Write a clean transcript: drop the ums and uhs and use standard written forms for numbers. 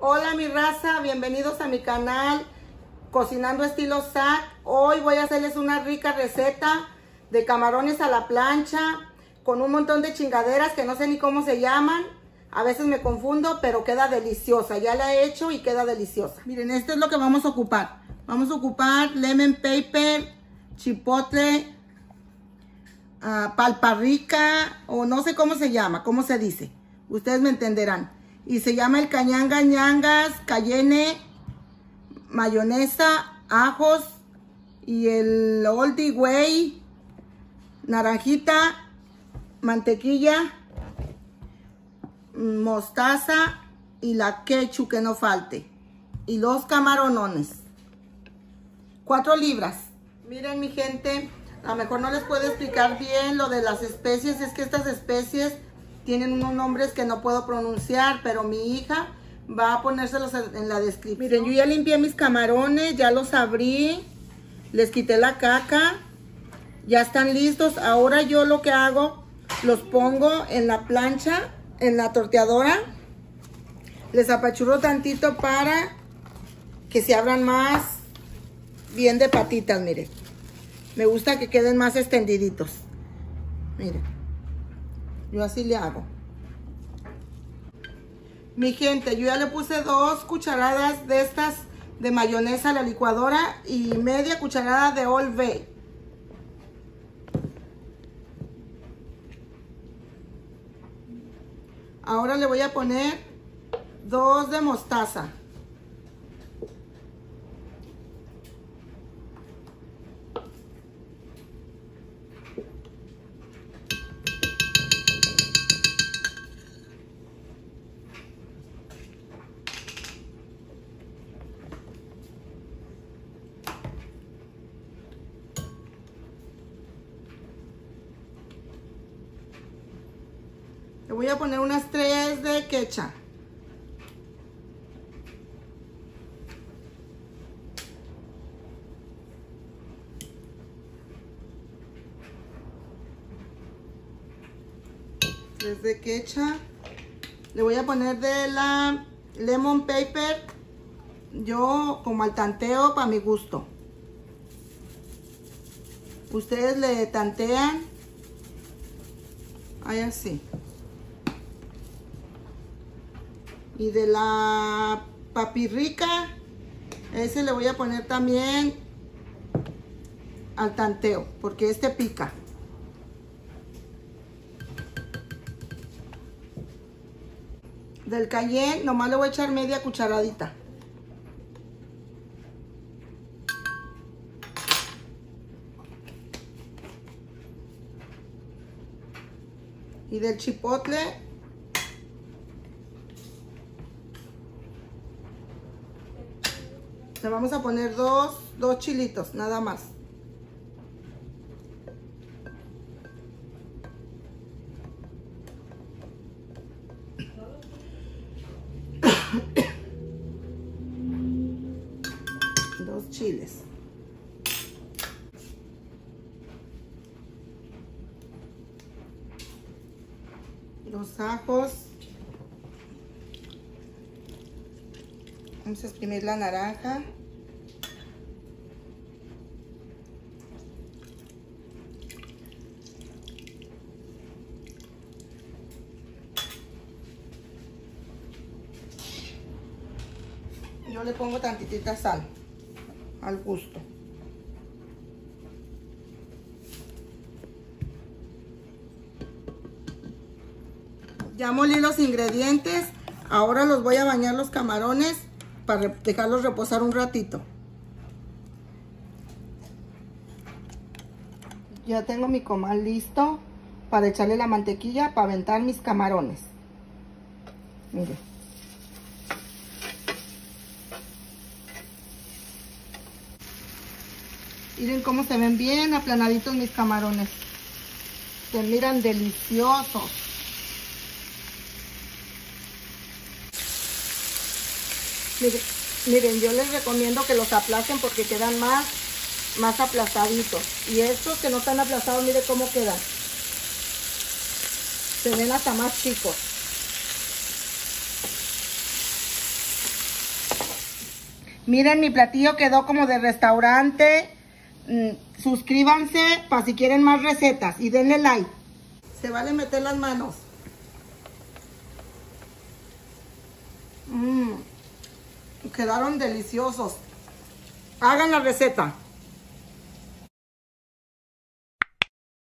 Hola mi raza, bienvenidos a mi canal Cocinando Estilo Zac. Hoy voy a hacerles una rica receta de camarones a la plancha con un montón de chingaderas que no sé ni cómo se llaman. A veces me confundo, pero queda deliciosa. Ya la he hecho y queda deliciosa. Miren, esto es lo que vamos a ocupar. Vamos a ocupar lemon pepper, chipotle, palparrica, o no sé cómo se llama, cómo se dice. Ustedes me entenderán. Y se llama el cañanga ñangas, cayenne, mayonesa, ajos y el oldie way, naranjita, mantequilla, mostaza y la ketchup que no falte. Y los camarones. 4 libras. Miren mi gente, a lo mejor no les puedo explicar bien lo de las especies. Es que estas especies tienen unos nombres que no puedo pronunciar, pero mi hija va a ponérselos en la descripción. Miren, yo ya limpié mis camarones, ya los abrí, les quité la caca, ya están listos. Ahora yo lo que hago, los pongo en la plancha, en la torteadora, les apachurro tantito para que se abran más bien de patitas, miren. Me gusta que queden más extendiditos. Miren. Yo así le hago. Mi gente, yo ya le puse 2 cucharadas de estas de mayonesa a la licuadora y media cucharada de Old Bay. Ahora le voy a poner 2 de mostaza. Le voy a poner unas 3 de ketchup. De ketchup. Le voy a poner de la lemon pepper, yo como al tanteo para mi gusto. Ustedes le tantean ahí así. Y de la papirrica, ese le voy a poner también al tanteo, porque este pica. Del cayenne nomás le voy a echar media cucharadita. Y del chipotle le vamos a poner dos chilitos, nada más. Chiles. Los ajos. Vamos a exprimir la naranja. Yo le pongo tantitita sal al gusto. Ya molí los ingredientes. Ahora los voy a bañar los camarones para dejarlos reposar un ratito. Ya tengo mi comal listo para echarle la mantequilla para aventar mis camarones. Miren. Miren cómo se ven bien aplanaditos mis camarones. Se miran deliciosos. Miren, yo les recomiendo que los aplasten porque quedan más aplastaditos. Y estos que no están aplastados, miren cómo quedan. Se ven hasta más chicos. Miren, mi platillo quedó como de restaurante. Suscríbanse para si quieren más recetas y denle like. Se vale meter las manos. Quedaron deliciosos. Hagan la receta.